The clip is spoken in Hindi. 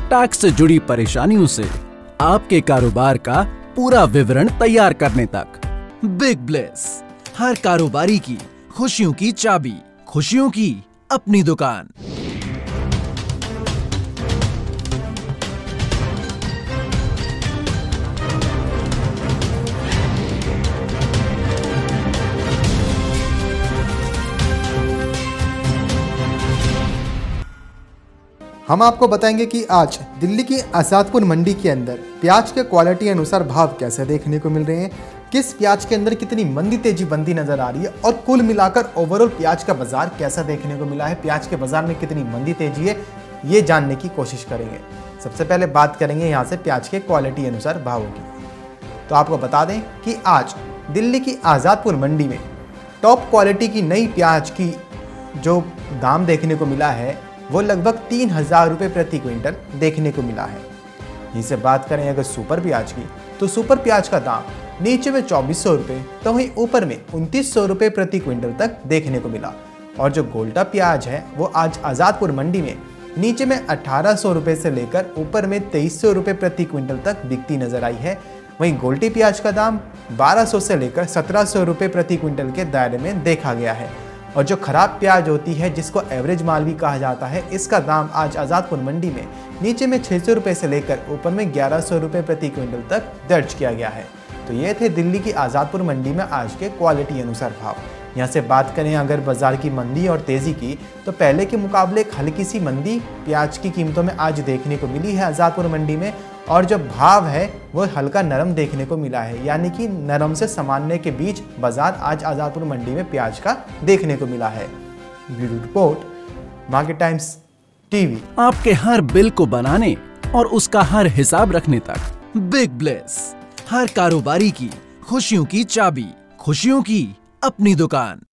टैक्स से जुड़ी परेशानियों से आपके कारोबार का पूरा विवरण तैयार करने तक। बिग ब्लेस, हर कारोबारी की खुशियों की चाबी, खुशियों की अपनी दुकान। हम आपको बताएंगे कि आज दिल्ली की आज़ादपुर मंडी के अंदर प्याज के क्वालिटी अनुसार भाव कैसे देखने को मिल रहे हैं, किस प्याज के अंदर कितनी मंदी तेजी बनती नजर आ रही है और कुल मिलाकर ओवरऑल प्याज का बाजार कैसा देखने को मिला है, प्याज के बाजार में कितनी मंदी तेजी है, ये जानने की कोशिश करेंगे। सबसे पहले बात करेंगे यहाँ से प्याज के क्वालिटी अनुसार भावों की। तो आपको बता दें कि आज दिल्ली की आज़ादपुर मंडी में टॉप क्वालिटी की नई प्याज की जो दाम देखने को मिला है वो लगभग 3,000 रुपये प्रति क्विंटल देखने को मिला है। यहीं से बात करें अगर सुपर प्याज की, तो सुपर प्याज का दाम नीचे में 2,400 रुपये तो वहीं ऊपर में 2,900 रुपये प्रति क्विंटल तक देखने को मिला। और जो गोल्टा प्याज है वो आज आज़ादपुर मंडी में नीचे में 1,800 रुपये से लेकर ऊपर में 2,300 रुपये प्रति क्विंटल तक बिकती नजर आई है। वहीं गोल्टी प्याज का दाम 1,200 से लेकर 1,700 रुपये प्रति क्विंटल के दायरे में देखा गया है। और जो खराब प्याज होती है जिसको एवरेज माल भी कहा जाता है, इसका दाम आज आज़ादपुर मंडी में नीचे में 600 रुपये से लेकर ऊपर में 1,100 रुपये प्रति क्विंटल तक दर्ज किया गया है। तो ये थे दिल्ली की आज़ादपुर मंडी में आज के क्वालिटी अनुसार भाव। यहाँ से बात करें अगर बाजार की मंदी और तेज़ी की, तो पहले के मुकाबले एक हल्की सी मंदी प्याज की कीमतों में आज देखने को मिली है आज़ादपुर मंडी में। और जो भाव है वो हल्का नरम देखने को मिला है, यानी कि नरम से सामान्य के बीच बाजार आज आज़ादपुर मंडी में प्याज का देखने को मिला है। Bureau report, Market Times TV. आपके हर बिल को बनाने और उसका हर हिसाब रखने तक बिग ब्लेस, हर कारोबारी की खुशियों की चाबी, खुशियों की अपनी दुकान।